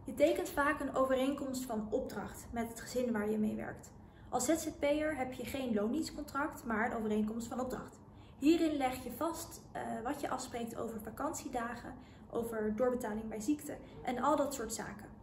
Je tekent vaak een overeenkomst van opdracht met het gezin waar je mee werkt. Als ZZP'er heb je geen loondienstcontract, maar een overeenkomst van opdracht. Hierin leg je vast wat je afspreekt over vakantiedagen, over doorbetaling bij ziekte en al dat soort zaken.